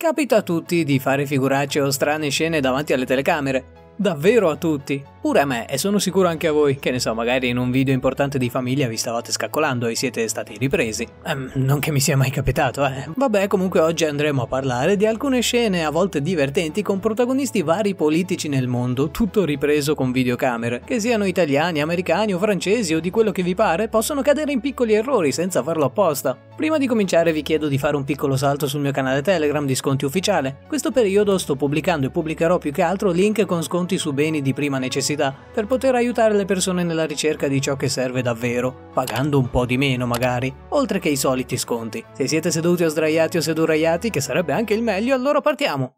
Capita a tutti di fare figuracce o strane scene davanti alle telecamere. Davvero a tutti. Pure a me, e sono sicuro anche a voi, che ne so, magari in un video importante di famiglia vi stavate scaccolando e siete stati ripresi. Non che mi sia mai capitato, Vabbè, comunque oggi andremo a parlare di alcune scene a volte divertenti con protagonisti vari politici nel mondo, tutto ripreso con videocamere. Che siano italiani, americani o francesi o di quello che vi pare, possono cadere in piccoli errori senza farlo apposta. Prima di cominciare vi chiedo di fare un piccolo salto sul mio canale Telegram di Sconti Ufficiale. Questo periodo sto pubblicando e pubblicherò più che altro link con sconti su beni di prima necessità, per poter aiutare le persone nella ricerca di ciò che serve davvero, pagando un po' di meno magari, oltre che i soliti sconti. Se siete seduti o sdraiati o seduraiati, che sarebbe anche il meglio, allora partiamo!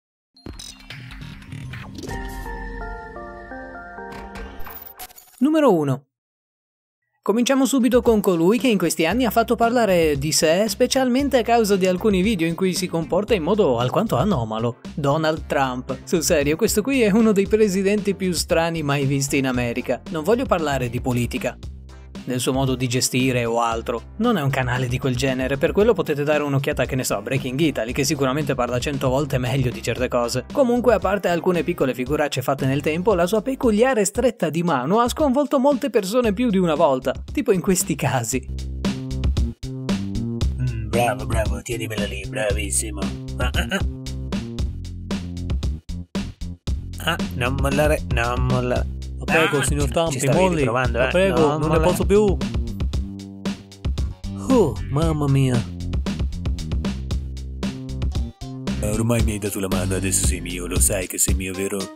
Numero 1. Cominciamo subito con colui che in questi anni ha fatto parlare di sé, specialmente a causa di alcuni video in cui si comporta in modo alquanto anomalo. Donald Trump. Sul serio, questo qui è uno dei presidenti più strani mai visti in America. Non voglio parlare di politica, del suo modo di gestire o altro. Non è un canale di quel genere, per quello potete dare un'occhiata, che ne so, a Breaking Italy, che sicuramente parla 100 volte meglio di certe cose. Comunque, a parte alcune piccole figuracce fatte nel tempo, la sua peculiare stretta di mano ha sconvolto molte persone più di una volta, tipo in questi casi. Bravo, tienimela lì, bravissimo. Non mollare. La prego, signor Trump, molli. La prego, non ne posso più. Oh, mamma mia. Ormai mi hai dato la mano, adesso sei mio, lo sai che sei mio, vero?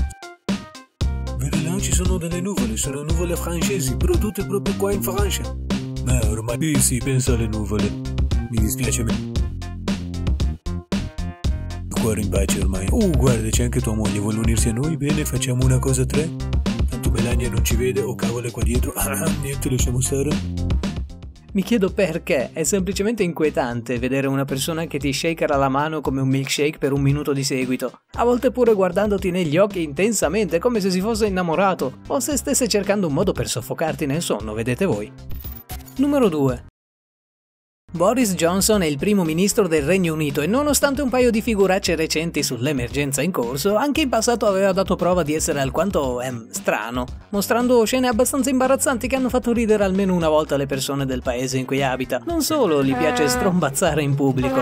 Vedi là, ci sono delle nuvole, sono nuvole francesi, prodotte proprio qua in Francia. Ma ormai sì, penso alle nuvole. Mi dispiace cuore in pace ormai. Guarda, c'è anche tua moglie, vuole unirsi a noi? Bene, facciamo una cosa a tre. Tanto Melania non ci vede, cavolo è qua dietro. Niente, lasciamo stare. Mi chiedo perché, è semplicemente inquietante vedere una persona che ti shakera la mano come un milkshake per un minuto di seguito, a volte pure guardandoti negli occhi intensamente come se si fosse innamorato, o se stesse cercando un modo per soffocarti nel sonno, vedete voi. Numero 2. Boris Johnson è il primo ministro del Regno Unito e nonostante un paio di figuracce recenti sull'emergenza in corso, anche in passato aveva dato prova di essere alquanto strano, mostrando scene abbastanza imbarazzanti che hanno fatto ridere almeno una volta le persone del paese in cui abita. Non solo gli piace strombazzare in pubblico,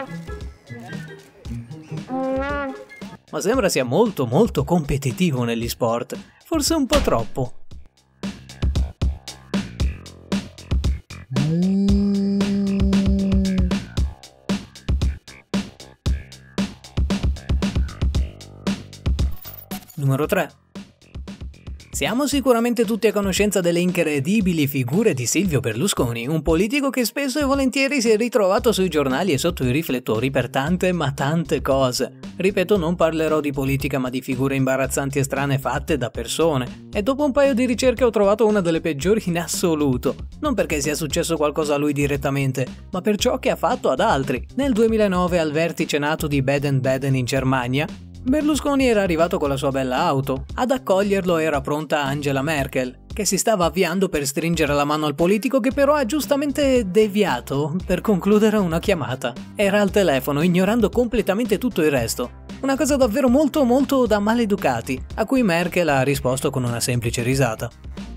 ma sembra sia molto competitivo negli sport, forse un po' troppo. Numero 3. Siamo sicuramente tutti a conoscenza delle incredibili figure di Silvio Berlusconi, un politico che spesso e volentieri si è ritrovato sui giornali e sotto i riflettori per tante ma tante cose. Ripeto, non parlerò di politica ma di figure imbarazzanti e strane fatte da persone, e dopo un paio di ricerche ho trovato una delle peggiori in assoluto. Non perché sia successo qualcosa a lui direttamente, ma per ciò che ha fatto ad altri. Nel 2009 al vertice NATO di Baden-Baden in Germania, Berlusconi era arrivato con la sua bella auto. Ad accoglierlo era pronta Angela Merkel, che si stava avviando per stringere la mano al politico, che però ha giustamente deviato per concludere una chiamata. Era al telefono, ignorando completamente tutto il resto. Una cosa davvero molto da maleducati, a cui Merkel ha risposto con una semplice risata.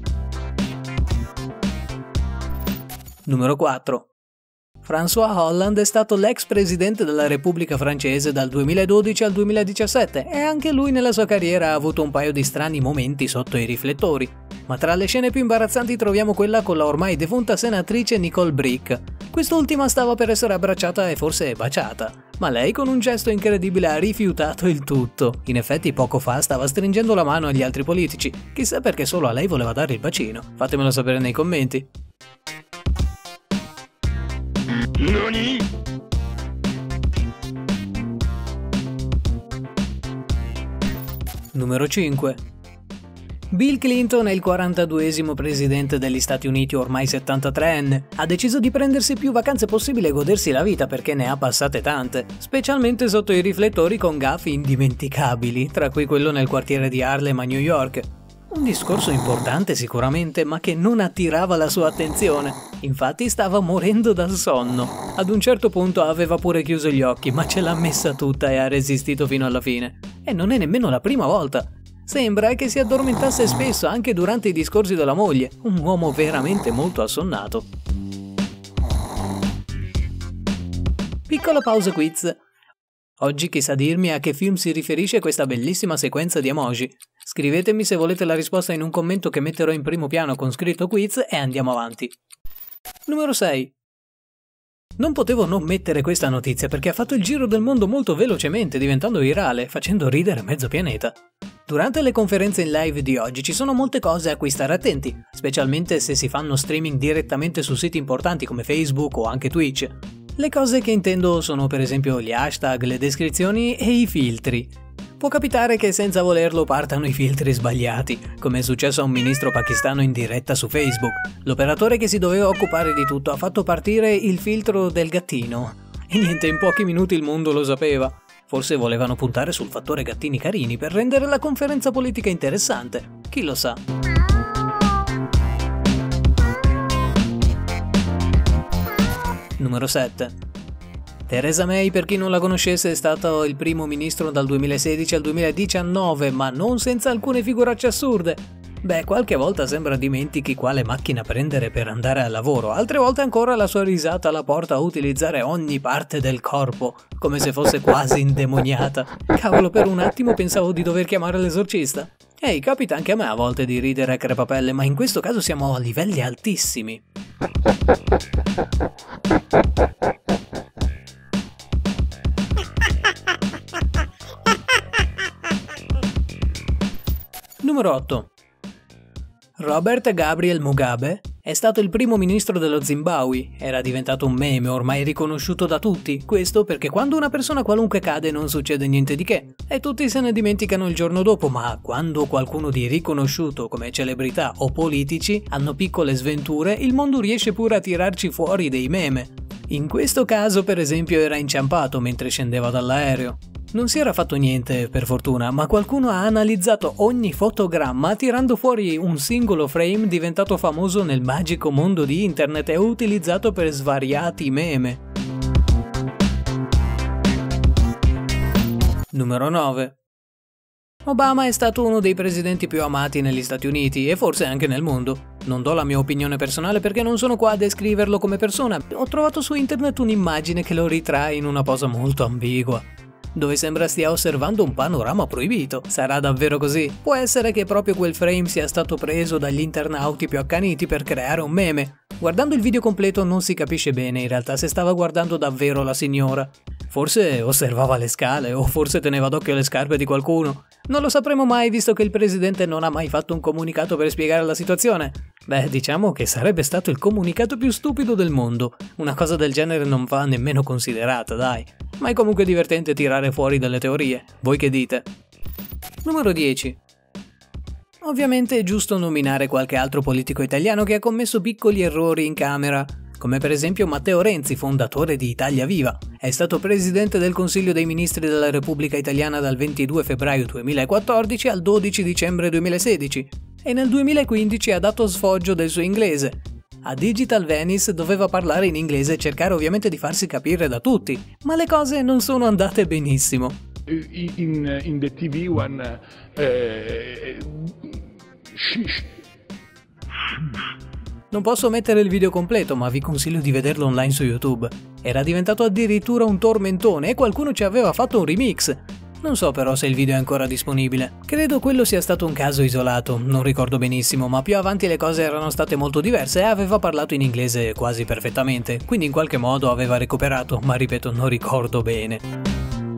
Numero 4. François Hollande è stato l'ex presidente della Repubblica Francese dal 2012 al 2017 e anche lui nella sua carriera ha avuto un paio di strani momenti sotto i riflettori. Ma tra le scene più imbarazzanti troviamo quella con la ormai defunta senatrice Nicole Bricq. Quest'ultima stava per essere abbracciata e forse baciata, ma lei con un gesto incredibile ha rifiutato il tutto. In effetti poco fa stava stringendo la mano agli altri politici, chissà perché solo a lei voleva dare il bacino. Fatemelo sapere nei commenti. NANI?! Numero 5. Bill Clinton è il 42esimo presidente degli Stati Uniti, ormai 73enne. Ha deciso di prendersi più vacanze possibile e godersi la vita perché ne ha passate tante, specialmente sotto i riflettori con gaffe indimenticabili, tra cui quello nel quartiere di Harlem a New York. Un discorso importante sicuramente, ma che non attirava la sua attenzione. Infatti stava morendo dal sonno. Ad un certo punto aveva pure chiuso gli occhi, ma ce l'ha messa tutta e ha resistito fino alla fine. E non è nemmeno la prima volta. Sembra che si addormentasse spesso anche durante i discorsi della moglie. Un uomo veramente molto assonnato. Piccola pausa quiz. Oggi chi sa dirmi a che film si riferisce questa bellissima sequenza di emoji? Scrivetemi se volete la risposta in un commento che metterò in primo piano con scritto quiz e andiamo avanti. Numero 6. Non potevo non mettere questa notizia perché ha fatto il giro del mondo molto velocemente, diventando virale, facendo ridere mezzo pianeta. Durante le conferenze in live di oggi ci sono molte cose a cui stare attenti, specialmente se si fanno streaming direttamente su siti importanti come Facebook o anche Twitch. Le cose che intendo sono per esempio gli hashtag, le descrizioni e i filtri. Può capitare che senza volerlo partano i filtri sbagliati, come è successo a un ministro pakistano in diretta su Facebook. L'operatore che si doveva occupare di tutto ha fatto partire il filtro del gattino. E niente, in pochi minuti il mondo lo sapeva. Forse volevano puntare sul fattore gattini carini per rendere la conferenza politica interessante. Chi lo sa? Numero 7. Theresa May, per chi non la conoscesse, è stato il primo ministro dal 2016 al 2019, ma non senza alcune figuracce assurde. Beh, qualche volta sembra dimentichi quale macchina prendere per andare al lavoro, altre volte ancora la sua risata la porta a utilizzare ogni parte del corpo, come se fosse quasi indemoniata. Cavolo, per un attimo pensavo di dover chiamare l'esorcista. Ehi, capita anche a me a volte di ridere a crepapelle, ma in questo caso siamo a livelli altissimi. Numero 8. Robert Gabriel Mugabe è stato il primo ministro dello Zimbabwe. Era diventato un meme ormai riconosciuto da tutti. Questo perché quando una persona qualunque cade non succede niente di che e tutti se ne dimenticano il giorno dopo, ma quando qualcuno di riconosciuto come celebrità o politici hanno piccole sventure, il mondo riesce pure a tirarci fuori dei meme. In questo caso, per esempio, era inciampato mentre scendeva dall'aereo. Non si era fatto niente, per fortuna, ma qualcuno ha analizzato ogni fotogramma tirando fuori un singolo frame diventato famoso nel magico mondo di internet e utilizzato per svariati meme. Numero 9. Obama è stato uno dei presidenti più amati negli Stati Uniti e forse anche nel mondo. Non do la mia opinione personale perché non sono qua a descriverlo come persona. Ho trovato su internet un'immagine che lo ritrae in una posa molto ambigua, dove sembra stia osservando un panorama proibito. Sarà davvero così? Può essere che proprio quel frame sia stato preso dagli internauti più accaniti per creare un meme. Guardando il video completo non si capisce bene in realtà se stava guardando davvero la signora. Forse osservava le scale o forse teneva d'occhio le scarpe di qualcuno. Non lo sapremo mai visto che il presidente non ha mai fatto un comunicato per spiegare la situazione. Beh, diciamo che sarebbe stato il comunicato più stupido del mondo. Una cosa del genere non va nemmeno considerata, dai. Ma è comunque divertente tirare fuori delle teorie. Voi che dite? Numero 10. Ovviamente è giusto nominare qualche altro politico italiano che ha commesso piccoli errori in camera, come per esempio Matteo Renzi, fondatore di Italia Viva. È stato presidente del Consiglio dei Ministri della Repubblica Italiana dal 22 febbraio 2014 al 12 dicembre 2016 e nel 2015 ha dato sfoggio del suo inglese. A Digital Venice doveva parlare in inglese e cercare ovviamente di farsi capire da tutti, ma le cose non sono andate benissimo. In the TV one Non posso mettere il video completo, ma vi consiglio di vederlo online su YouTube. Era diventato addirittura un tormentone e qualcuno ci aveva fatto un remix. Non so però se il video è ancora disponibile. Credo quello sia stato un caso isolato, non ricordo benissimo, ma più avanti le cose erano state molto diverse e aveva parlato in inglese quasi perfettamente, quindi in qualche modo aveva recuperato, ma ripeto, non ricordo bene.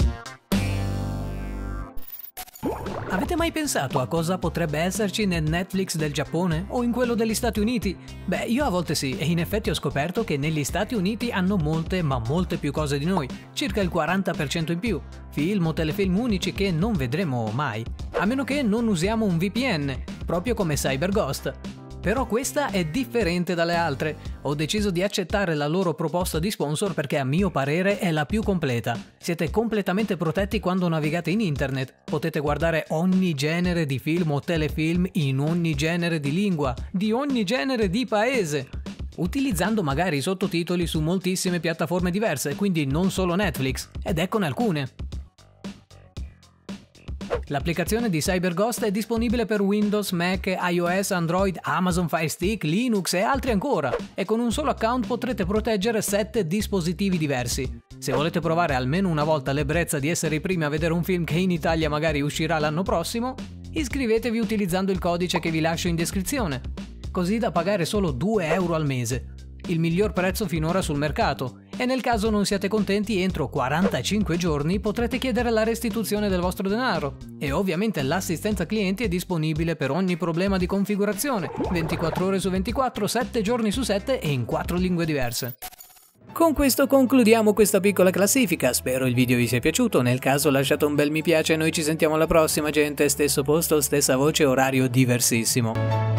Avete mai pensato a cosa potrebbe esserci nel Netflix del Giappone o in quello degli Stati Uniti? Beh, io a volte sì, e in effetti ho scoperto che negli Stati Uniti hanno molte, ma molte più cose di noi, circa il 40% in più, film o telefilm unici che non vedremo mai, a meno che non usiamo un VPN, proprio come CyberGhost. Però questa è differente dalle altre. Ho deciso di accettare la loro proposta di sponsor perché a mio parere è la più completa. Siete completamente protetti quando navigate in internet. Potete guardare ogni genere di film o telefilm in ogni genere di lingua, di ogni genere di paese, utilizzando magari i sottotitoli su moltissime piattaforme diverse, quindi non solo Netflix, ed eccone alcune. L'applicazione di CyberGhost è disponibile per Windows, Mac, iOS, Android, Amazon Fire Stick, Linux e altri ancora, e con un solo account potrete proteggere 7 dispositivi diversi. Se volete provare almeno una volta l'ebbrezza di essere i primi a vedere un film che in Italia magari uscirà l'anno prossimo, iscrivetevi utilizzando il codice che vi lascio in descrizione, così da pagare solo 2 euro al mese, il miglior prezzo finora sul mercato, e nel caso non siate contenti entro 45 giorni potrete chiedere la restituzione del vostro denaro, e ovviamente l'assistenza clienti è disponibile per ogni problema di configurazione, 24 ore su 24, 7 giorni su 7 e in 4 lingue diverse. Con questo concludiamo questa piccola classifica, spero il video vi sia piaciuto, nel caso lasciate un bel mi piace e noi ci sentiamo alla prossima gente, stesso posto, stessa voce, orario diversissimo.